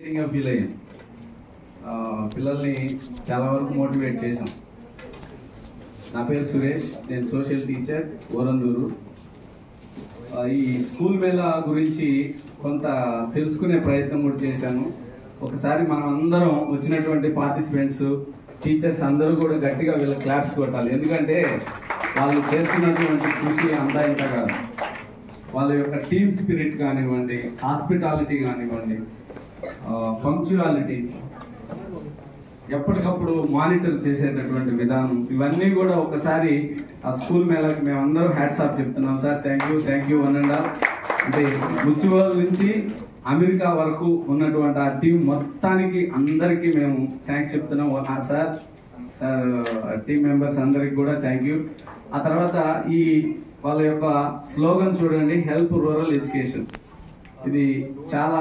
Feel అయ్యాం. పిల్లల్ని చాలా వరకు మోటివేట్ చేశాం. నా పేరు సురేష్, నేను సోషల్ టీచర్ ఓరందూరు. ఈ స్కూల్ మేళా గురించి కొంత తెలుసుకునే ప్రయత్నం కూడా చేశాను. ఒకసారి మనం అందరం వచ్చినటువంటి పార్టిసిపెంట్స్, టీచర్స్ అందరూ కూడా గట్టిగా వీళ్ళ క్లాప్స్ కొట్టాలి. ఎందుకంటే వాళ్ళు చేస్తున్నటువంటి కృషి అంతా ఇంత కాదు. వాళ్ళ యొక్క టీమ్ స్పిరిట్ కానివ్వండి, హాస్పిటాలిటీ కానివ్వండి, పంక్చువాలిటీ, ఎప్పటికప్పుడు మానిటర్ చేసేటటువంటి విధానం, ఇవన్నీ కూడా ఒకసారి ఆ స్కూల్ మేళకి మేమందరం హ్యాట్స్ ఆఫ్ చెప్తున్నాం. Sir thank you 1.5. అంటే ముచ్చివాళ్ళ నుంచి అమెరికా వరకు ఉన్నటువంటి ఆ టీం మొత్తానికి అందరికీ మేము థ్యాంక్స్ చెప్తున్నాం. సార్ టీం మెంబర్స్ అందరికి కూడా థ్యాంక్ యూ. ఆ తర్వాత ఈ వాళ్ళ యొక్క స్లోగన్ చూడండి, హెల్ప్ రూరల్ ఎడ్యుకేషన్. ఇది చాలా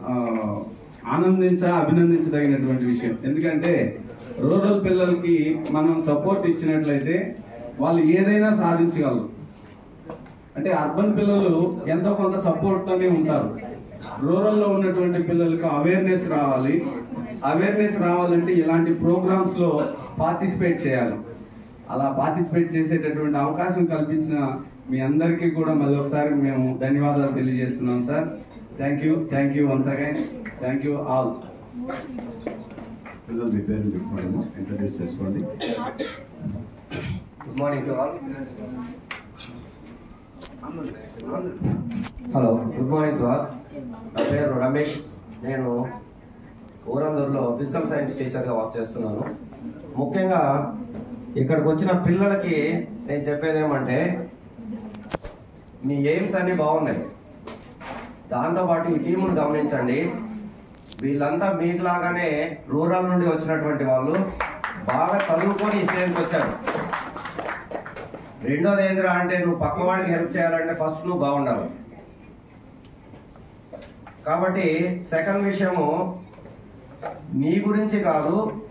అభినందించదగినటువంటి విషయం. ఎందుకంటే రూరల్ పిల్లలకి మనం సపోర్ట్ ఇచ్చినట్లయితే వాళ్ళు ఏదైనా సాధించగలరు. అంటే అర్బన్ పిల్లలు ఎంతో కొంత సపోర్ట్తోనే ఉంటారు. రూరల్లో ఉన్నటువంటి పిల్లలకు అవేర్నెస్ రావాలంటే ఇలాంటి ప్రోగ్రామ్స్లో పార్టిసిపేట్ చేయాలి. అలా పార్టిసిపేట్ చేసేటటువంటి అవకాశం కల్పించిన మీ అందరికీ కూడా మళ్ళీ ఒకసారి మేము ధన్యవాదాలు తెలియజేస్తున్నాం. Sir thank you once again. Thank you all. పిల్లలు మీ పేరు చెప్పుకోవడము ఇంట్రడ్యూస్ చేసుకోండి. Good morning to all. Hello, good morning to all. నా పేరు రమేష్. నేను ఓరందూరులో ఫిజికల్ సైన్స్ టీచర్గా వర్క్ చేస్తున్నాను. ముఖ్యంగా ఇక్కడికి వచ్చిన పిల్లలకి నేను చెప్పేది ఏమంటే, మీ ఎయిమ్స్ అన్నీ బాగున్నాయి, దాంతోపాటు ఈ టీమును గమనించండి. వీళ్ళంతా మీకులాగానే రూరల్ నుండి వచ్చినటువంటి వాళ్ళు, బాగా చదువుకొని ఈ స్టేజ్కి వచ్చారు. రెండోది ఏందిరా అంటే, నువ్వు పక్కవాడికి హెల్ప్ చేయాలంటే ఫస్ట్ నువ్వు బాగుండాలి. కాబట్టి సెకండ్ విషయము నీ గురించి కాదు,